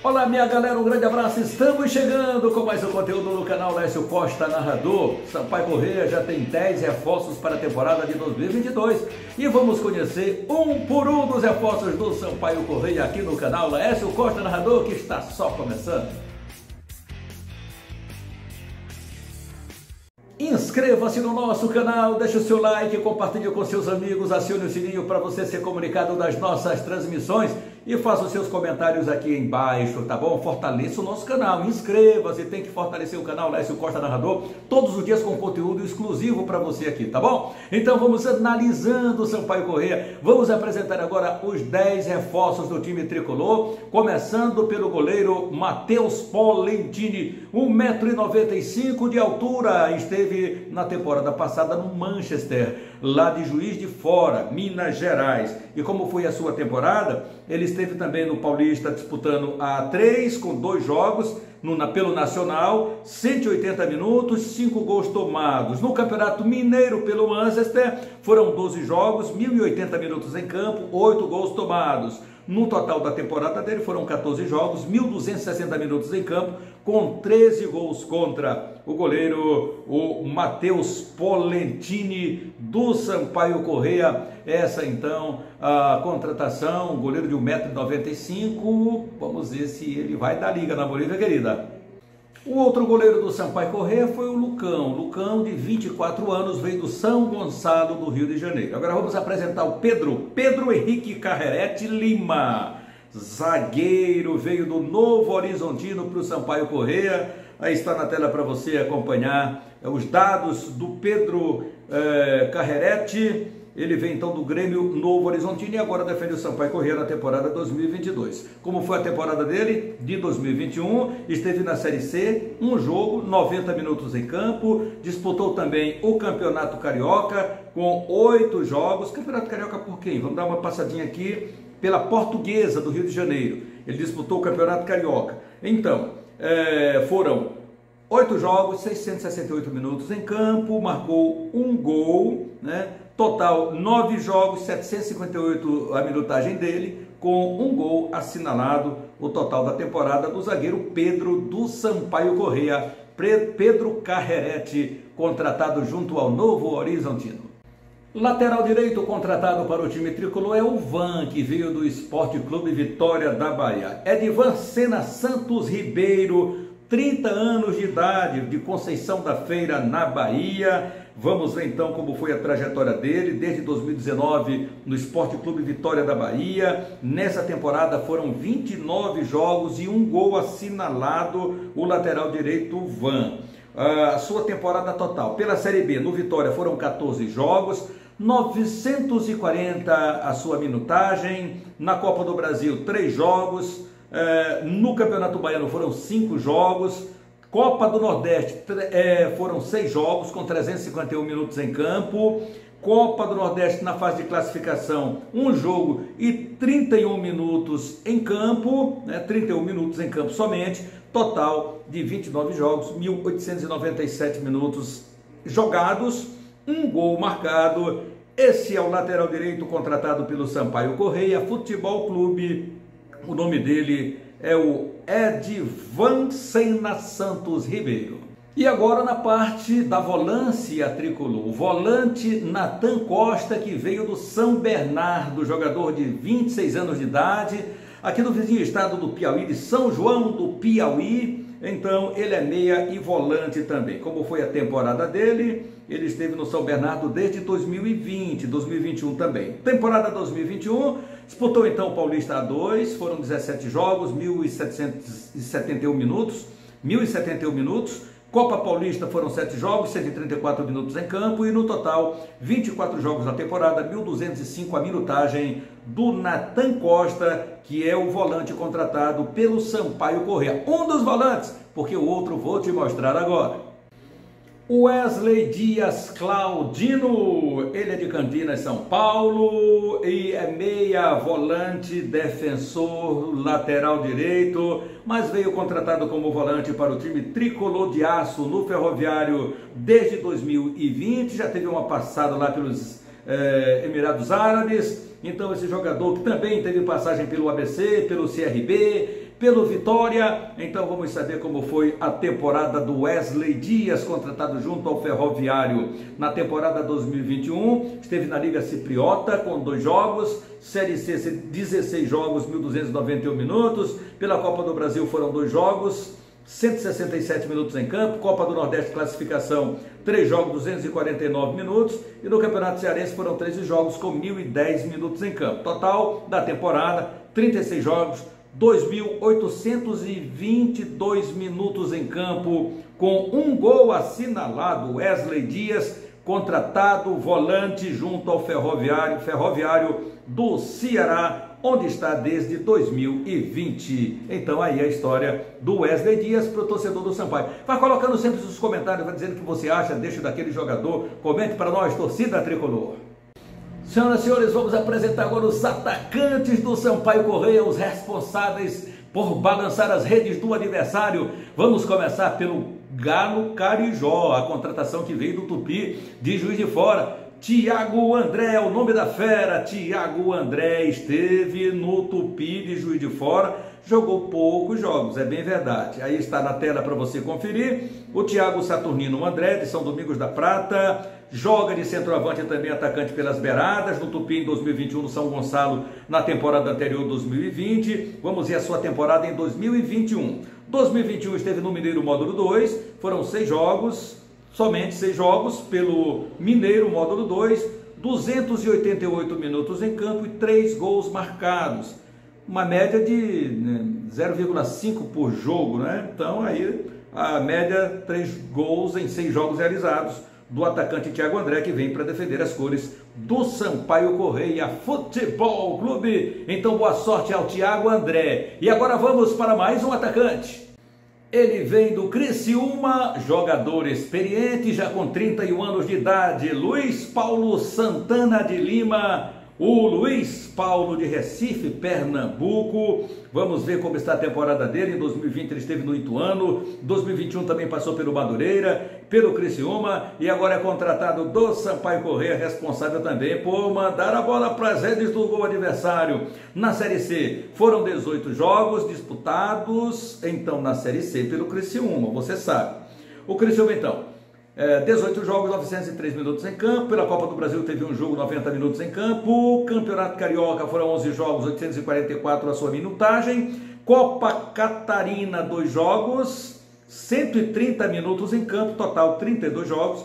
Olá minha galera, um grande abraço, estamos chegando com mais um conteúdo no canal Lécio Costa Narrador. Sampaio Corrêa já tem 10 reforços para a temporada de 2022 e vamos conhecer um por um dos reforços do Sampaio Corrêa aqui no canal Lécio Costa Narrador, que está só começando. Inscreva-se no nosso canal, deixe o seu like, compartilhe com seus amigos, acione o sininho para você ser comunicado das nossas transmissões e faça os seus comentários aqui embaixo, tá bom? Fortaleça o nosso canal, inscreva-se, tem que fortalecer o canal Lécio Costa Narrador, todos os dias com conteúdo exclusivo para você aqui, tá bom? Então vamos analisando o Sampaio Corrêa, vamos apresentar agora os 10 reforços do time tricolor, começando pelo goleiro Matheus Polentini, 1,95 m de altura, esteve na temporada passada no Manchester, lá de Juiz de Fora, Minas Gerais. E como foi a sua temporada? Ele esteve também no Paulista disputando a A3 com 2 jogos, pelo Nacional, 180 minutos, 5 gols tomados. No Campeonato Mineiro pelo Manchester, foram 12 jogos, 1.080 minutos em campo, 8 gols tomados. No total da temporada dele foram 14 jogos, 1.260 minutos em campo, com 13 gols contra. O goleiro, o Matheus Polentini, do Sampaio Corrêa. Essa então a contratação, goleiro de 1,95 m. Vamos ver se ele vai dar liga na Bolívia, querida. O outro goleiro do Sampaio Corrêa foi o Lucão, de 24 anos, veio do São Gonçalo, do Rio de Janeiro. Agora vamos apresentar o Pedro Henrique Carrerete Lima, zagueiro, veio do Novo Horizontino para o Sampaio Corrêa. Aí está na tela para você acompanhar os dados do Pedro Carrerete. Ele vem então do Grêmio Novo Horizontino e agora defende o Sampaio Corrêa na temporada 2022. Como foi a temporada dele? De 2021, esteve na Série C, um jogo, 90 minutos em campo, disputou também o Campeonato Carioca com 8 jogos. Campeonato Carioca por quem? Vamos dar uma passadinha aqui pela Portuguesa do Rio de Janeiro. Ele disputou o Campeonato Carioca. Então, foram 8 jogos, 668 minutos em campo, marcou um gol, né? Total 9 jogos, 758 a minutagem dele, com um gol assinalado, o total da temporada do zagueiro Pedro do Sampaio Corrêa, Pedro Carrerete, contratado junto ao Novo Horizontino. Lateral direito contratado para o time tricolor é o Van, que veio do Esporte Clube Vitória da Bahia. Edvan Sena Santos Ribeiro, 30 anos de idade, de Conceição da Feira, na Bahia. Vamos ver então como foi a trajetória dele, desde 2019 no Esporte Clube Vitória da Bahia. Nessa temporada foram 29 jogos e um gol assinalado, o lateral direito Van. A sua temporada total pela Série B no Vitória foram 14 jogos, 940 a sua minutagem. Na Copa do Brasil 3 jogos, no Campeonato Baiano foram 5 jogos. Copa do Nordeste foram 6 jogos com 351 minutos em campo. Copa do Nordeste na fase de classificação, 1 jogo e 31 minutos em campo, 31 minutos em campo somente, total de 29 jogos, 1.897 minutos jogados, 1 gol marcado. Esse é o lateral direito contratado pelo Sampaio Corrêa Futebol Clube. O nome dele é o Edvan Sena Santos Ribeiro. E agora na parte da volância tricolor, o volante Nathan Costa, que veio do São Bernardo, jogador de 26 anos de idade, aqui no vizinho estado do Piauí, de São João do Piauí. Então ele é meia e volante também. Como foi a temporada dele? Ele esteve no São Bernardo desde 2020, 2021 também. Temporada 2021, disputou então o Paulista A2, foram 17 jogos, 1.771 minutos, 1.071 minutos. Copa Paulista foram 7 jogos, 134 minutos em campo e no total 24 jogos na temporada, 1.205 a minutagem do Nathan Costa, que é o volante contratado pelo Sampaio Corrêa. Um dos volantes, porque o outro vou te mostrar agora. Wesley Dias Claudino, ele é de Campinas, São Paulo, e é meia, volante, defensor, lateral direito, mas veio contratado como volante para o time Tricolor de Aço no Ferroviário desde 2020, já teve uma passada lá pelos Emirados Árabes. Então esse jogador que também teve passagem pelo ABC, pelo CRB, pelo Vitória. Então vamos saber como foi a temporada do Wesley Dias, contratado junto ao Ferroviário na temporada 2021. Esteve na Liga Cipriota com 2 jogos, Série C 16 jogos, 1.291 minutos. Pela Copa do Brasil foram 2 jogos, 167 minutos em campo. Copa do Nordeste classificação, 3 jogos, 249 minutos. E no Campeonato Cearense foram 13 jogos com 1.010 minutos em campo. Total da temporada, 36 jogos, 2.822 minutos em campo, com 1 gol assinalado. Wesley Dias, contratado volante junto ao Ferroviário do Ceará, onde está desde 2020. Então aí a história do Wesley Dias para o torcedor do Sampaio. Vai colocando sempre os comentários, vai dizendo o que você acha, deixa daquele jogador, comente para nós, torcida tricolor. Senhoras e senhores, vamos apresentar agora os atacantes do Sampaio Corrêa, os responsáveis por balançar as redes do adversário. Vamos começar pelo Galo Carijó, a contratação que veio do Tupi de Juiz de Fora. Thiago André é o nome da fera. Thiago André esteve no Tupi de Juiz de Fora, jogou poucos jogos, é bem verdade. Aí está na tela para você conferir. O Thiago Saturnino André, de São Domingos da Prata, joga de centroavante também, atacante pelas beiradas, no Tupi em 2021, no São Gonçalo na temporada anterior, 2020. Vamos ver a sua temporada em 2021. 2021 esteve no Mineiro Módulo 2, foram 6 jogos, somente 6 jogos pelo Mineiro Módulo 2, 288 minutos em campo e 3 gols marcados. Uma média de 0,5 por jogo, né? Então aí a média 3 gols em 6 jogos realizados do atacante Thiago André, que vem para defender as cores do Sampaio Corrêa Futebol Clube. Então boa sorte ao Thiago André. E agora vamos para mais um atacante. Ele vem do Criciúma, jogador experiente, já com 31 anos de idade, Luiz Paulo Santana de Lima. O Luiz Paulo de Recife, Pernambuco. Vamos ver como está a temporada dele. Em 2020 ele esteve no Ituano, 2021 também passou pelo Madureira, pelo Criciúma e agora é contratado do Sampaio Corrêa, responsável também por mandar a bola para as redes do gol adversário. Na Série C foram 18 jogos disputados, então na Série C pelo Criciúma, você sabe. O Criciúma então, 18 jogos, 903 minutos em campo. Pela Copa do Brasil teve um jogo, 90 minutos em campo. Campeonato Carioca foram 11 jogos, 844 a sua minutagem. Copa Catarina, 2 jogos, 130 minutos em campo. Total 32 jogos,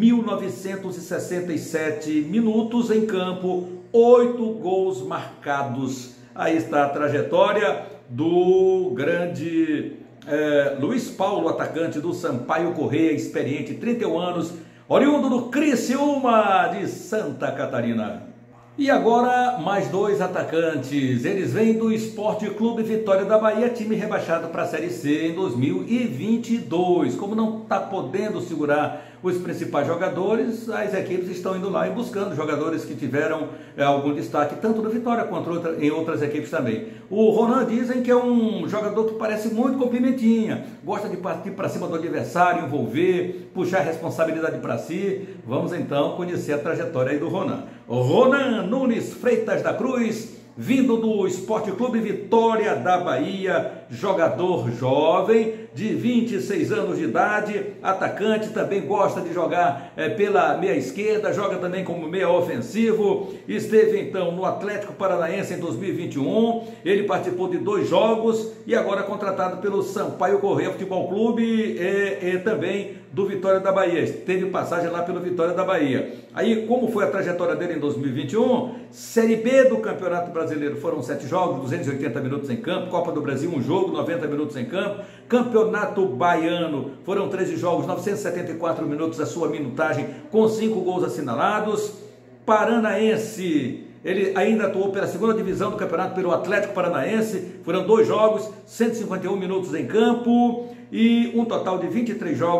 1967 minutos em campo, 8 gols marcados. Aí está a trajetória do grande Luiz Paulo, atacante do Sampaio Corrêa, experiente, 31 anos, oriundo do Criciúma de Santa Catarina. E agora mais 2 atacantes, eles vêm do Esporte Clube Vitória da Bahia, time rebaixado para a Série C em 2022. Como não está podendo segurar os principais jogadores, as equipes estão indo lá e buscando jogadores que tiveram algum destaque, tanto no Vitória quanto em outras equipes também. O Ronan dizem que é um jogador que parece muito com Pimentinha, gosta de partir para cima do adversário, envolver, puxar a responsabilidade para si. Vamos então conhecer a trajetória aí do Ronan. Ronan Nunes Freitas da Cruz, vindo do Esporte Clube Vitória da Bahia, jogador jovem, de 26 anos de idade, atacante, também gosta de jogar pela meia esquerda, joga também como meia ofensivo. Esteve então no Atlético Paranaense em 2021, ele participou de 2 jogos e agora contratado pelo Sampaio Corrêa Futebol Clube e também do Vitória da Bahia, teve passagem lá pelo Vitória da Bahia. Aí como foi a trajetória dele em 2021? Série B do Campeonato Brasileiro foram 7 jogos, 280 minutos em campo. Copa do Brasil 1 jogo, 90 minutos em campo. Campeonato Baiano foram 13 jogos, 974 minutos a sua minutagem, com 5 gols assinalados. Paranaense, ele ainda atuou pela 2ª divisão do campeonato pelo Atlético Paranaense, foram 2 jogos, 151 minutos em campo e um total de 23 jogos,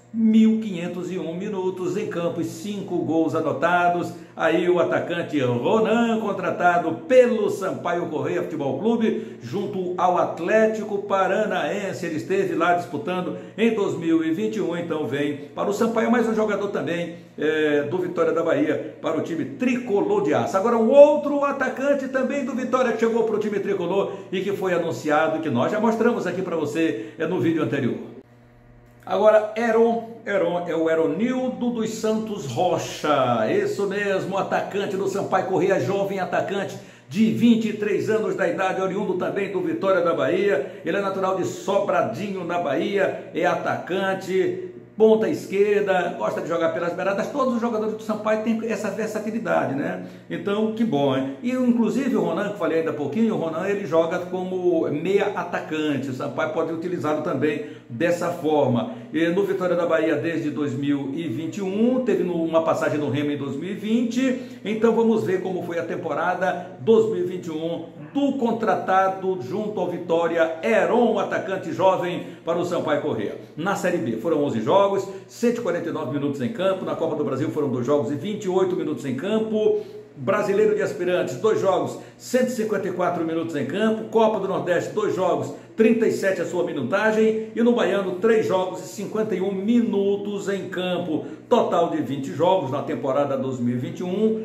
1.501 minutos em campo e 5 gols anotados. Aí o atacante Ronan, contratado pelo Sampaio Corrêa Futebol Clube, junto ao Atlético Paranaense. Ele esteve lá disputando em 2021, então vem para o Sampaio, mais um jogador também do Vitória da Bahia, para o time tricolor de aço. Agora um outro atacante também do Vitória que chegou para o time tricolor e que foi anunciado, que nós já mostramos aqui para você no vídeo anterior. Agora, Heron é o Heronildo dos Santos Rocha, isso mesmo, atacante do Sampaio Corrêa, jovem atacante de 23 anos da idade, oriundo também do Vitória da Bahia. Ele é natural de Sobradinho, na Bahia, é atacante, ponta esquerda, gosta de jogar pelas beiradas. Todos os jogadores do Sampaio têm essa versatilidade, né? Então, que bom, hein? E inclusive o Ronan, que falei ainda há pouquinho, o Ronan ele joga como meia atacante. O Sampaio pode utilizá-lo também dessa forma. E no Vitória da Bahia desde 2021, teve uma passagem no Remo em 2020. Então vamos ver como foi a temporada 2021 do contratado junto ao Vitória, Heron, atacante jovem para o Sampaio Corrêa. Na Série B foram 11 jogos, 149 minutos em campo. Na Copa do Brasil foram 2 jogos e 28 minutos em campo. Brasileiro de Aspirantes, 2 jogos, 154 minutos em campo. Copa do Nordeste, 2 jogos, 37 a sua minutagem. E no Baiano, 3 jogos e 51 minutos em campo. Total de 20 jogos na temporada 2021,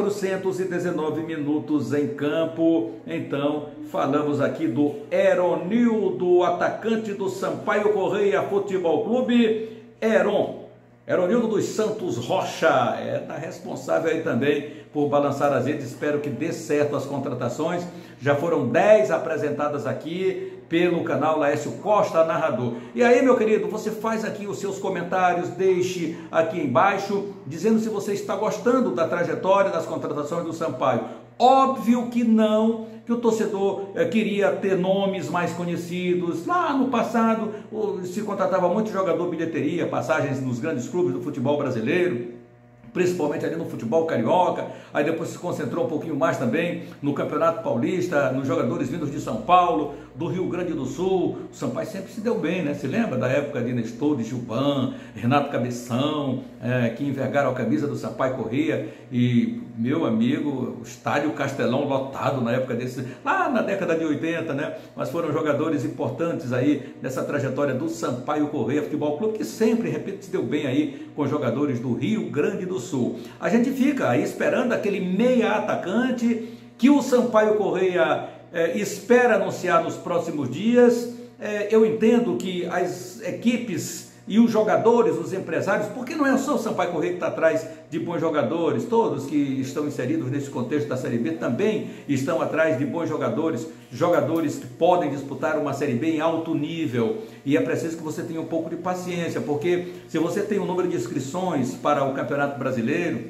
419 minutos em campo. Então, falamos aqui do Heronildo, atacante do Sampaio Corrêa Futebol Clube, Heronildo dos Santos Rocha, tá responsável aí também por balançar as redes. Espero que dê certo as contratações. Já foram 10 apresentadas aqui pelo canal Laércio Costa Narrador. E aí, meu querido, você faz aqui os seus comentários, deixe aqui embaixo, dizendo se você está gostando da trajetória das contratações do Sampaio. Óbvio que não, que o torcedor queria ter nomes mais conhecidos. Lá no passado se contratava muito jogador bilheteria, passagens nos grandes clubes do futebol brasileiro, principalmente ali no futebol carioca. Aí depois se concentrou um pouquinho mais também no Campeonato Paulista, nos jogadores vindos de São Paulo, do Rio Grande do Sul. O Sampaio sempre se deu bem, né? Se lembra da época de Nestor, de Gilban, Renato Cabeção, que envergaram a camisa do Sampaio Corrêa. E, meu amigo, o estádio Castelão lotado na época desse, lá na década de 80, né? Mas foram jogadores importantes aí nessa trajetória do Sampaio Corrêa Futebol Clube, que sempre, repito, se deu bem aí com jogadores do Rio Grande do Sul. A gente fica aí esperando aquele meia atacante que o Sampaio Corrêa espera anunciar nos próximos dias. Eu entendo que as equipes e os jogadores, os empresários, porque não é só o Sampaio Corrêa que está atrás de bons jogadores, todos que estão inseridos nesse contexto da Série B também estão atrás de bons jogadores, jogadores que podem disputar uma Série B em alto nível. E é preciso que você tenha um pouco de paciência, porque se você tem um número de inscrições para o Campeonato Brasileiro,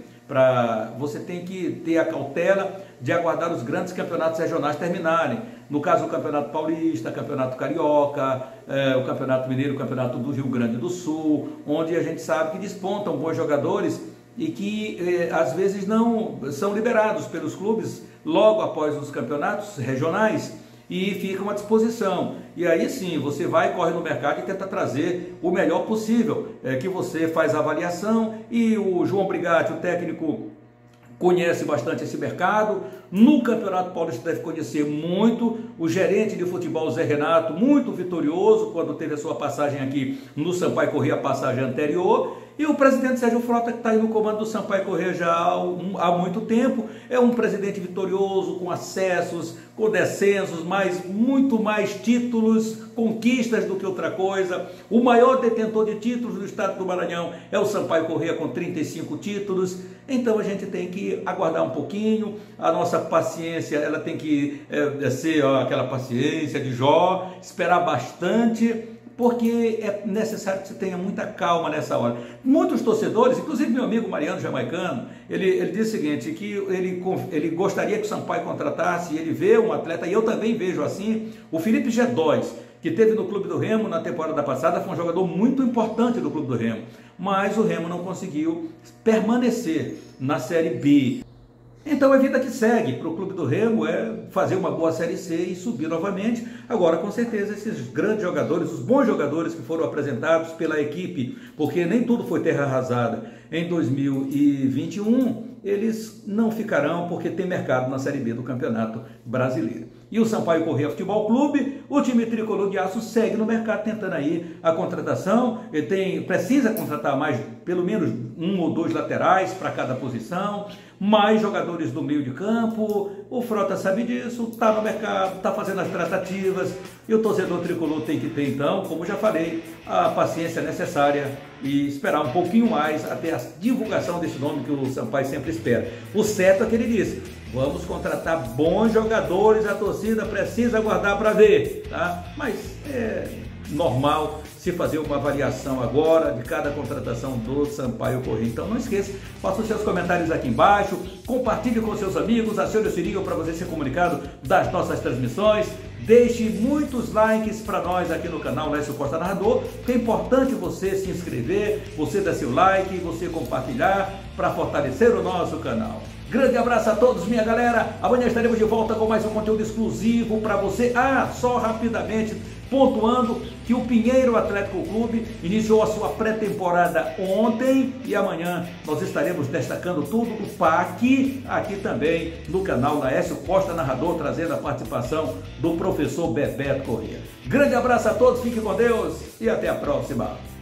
você tem que ter a cautela de aguardar os grandes campeonatos regionais terminarem. No caso do Campeonato Paulista, Campeonato Carioca, o Campeonato Mineiro, o Campeonato do Rio Grande do Sul, onde a gente sabe que despontam bons jogadores e que às vezes não são liberados pelos clubes logo após os campeonatos regionais e ficam à disposição. E aí sim, você vai, corre no mercado e tenta trazer o melhor possível, que você faz a avaliação. E o João Brigatti, o técnico, conhece bastante esse mercado. No Campeonato Paulista deve conhecer muito. O gerente de futebol, Zé Renato, muito vitorioso quando teve a sua passagem aqui no Sampaio Corrêa, a passagem anterior. E o presidente Sérgio Frota, que está aí no comando do Sampaio Corrêa já há muito tempo, é um presidente vitorioso, com acessos, com descensos, mas muito mais títulos, conquistas do que outra coisa. O maior detentor de títulos do estado do Maranhão é o Sampaio Corrêa, com 35 títulos. Então a gente tem que aguardar um pouquinho. A nossa paciência, ela tem que ser aquela paciência de Jó, esperar bastante, porque é necessário que você tenha muita calma nessa hora. Muitos torcedores, inclusive meu amigo Mariano Jamaicano, ele diz o seguinte, que ele gostaria que o Sampaio contratasse, ele vê um atleta, e eu também vejo assim, o Felipe G2, que teve no Clube do Remo na temporada passada, foi um jogador muito importante do Clube do Remo, mas o Remo não conseguiu permanecer na Série B. Então é vida que segue. Para o Clube do Remo é fazer uma boa Série C e subir novamente. Agora, com certeza, esses grandes jogadores, os bons jogadores que foram apresentados pela equipe, porque nem tudo foi terra arrasada em 2021, eles não ficarão porque tem mercado na Série B do Campeonato Brasileiro. E o Sampaio Corrêa Futebol Clube, o time tricolor de aço segue no mercado tentando aí a contratação. Ele precisa contratar mais, pelo menos 1 ou 2 laterais para cada posição, mais jogadores do meio de campo. O Frota sabe disso, está no mercado, está fazendo as tratativas, e o torcedor tricolor tem que ter, então, como já falei, a paciência necessária e esperar um pouquinho mais até a divulgação desse nome que o Sampaio sempre espera. O certo é que ele disse: vamos contratar bons jogadores, a torcida precisa aguardar para ver, tá? Mas é normal se fazer uma avaliação agora de cada contratação do Sampaio Corrêa. Então não esqueça, faça os seus comentários aqui embaixo, compartilhe com seus amigos, acione o sininho para você ser comunicado das nossas transmissões, deixe muitos likes para nós aqui no canal Lécio Costa Narrador, porque é importante você se inscrever, você dar seu like, você compartilhar para fortalecer o nosso canal. Grande abraço a todos, minha galera. Amanhã estaremos de volta com mais um conteúdo exclusivo para você. Só rapidamente pontuando que o Pinheiro Atlético Clube iniciou a sua pré-temporada ontem e amanhã nós estaremos destacando tudo do PAC aqui também no canal Lécio Costa Narrador, trazendo a participação do professor Bebeto Corrêa. Grande abraço a todos, fiquem com Deus e até a próxima.